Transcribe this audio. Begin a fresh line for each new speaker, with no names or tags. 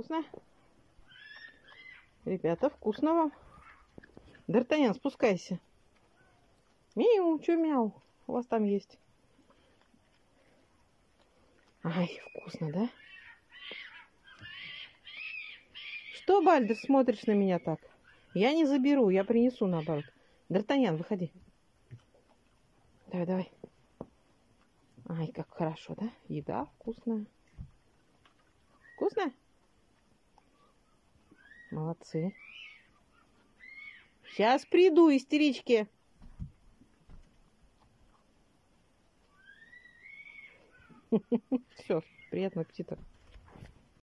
Вкусно? Ребята, вкусно вам. Д'Артаньян, спускайся. Миу, чё мяу? У вас там есть. Ай, вкусно, да? Что, Бальдер, смотришь на меня так? Я не заберу, я принесу наоборот. Д'Артаньян, выходи. Давай, давай. Ай, как хорошо, да? Еда вкусная. Вкусная? Молодцы. Сейчас приду, истерички. Все, приятного аппетита.